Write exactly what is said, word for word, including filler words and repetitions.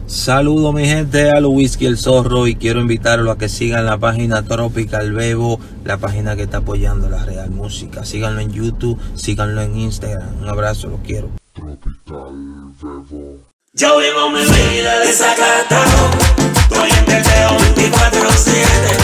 Saludo mi gente, a lo Whisky el Zorro, y quiero invitarlo a que sigan la página Tropical Bebo, la página que está apoyando la real música. Síganlo en YouTube, síganlo en Instagram. Un abrazo, los quiero. Tropical Bebo. Yo vivo mi vida desacatado, estoy en teteo veinticuatro siete.